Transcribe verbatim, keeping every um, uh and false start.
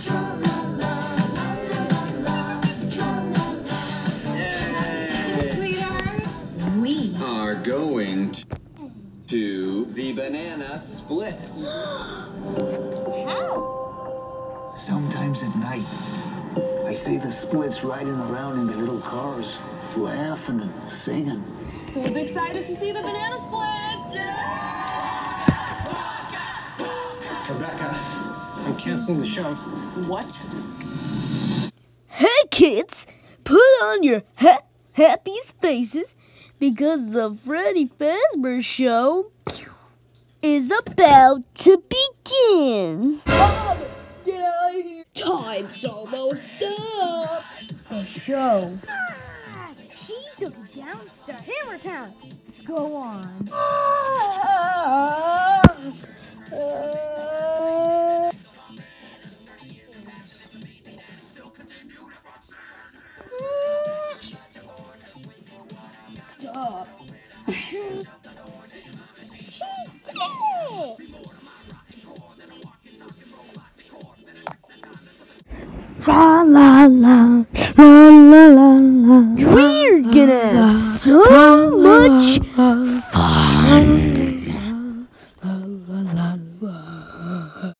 We are going to the banana splits. How? Sometimes at night, I see the splits riding around in their little cars, laughing and singing. Who's excited to see the banana splits? Rebecca, I'm canceling the show. What? Hey kids, put on your ha happiest faces because the Freddy Fazbear Show is about to begin. Oh, get out of here. Time's almost up. The show. Ah, she took it down to Hammer Town. Go on. Ah, ah, Stop. She did it! La la la la la la la. We're gonna have so much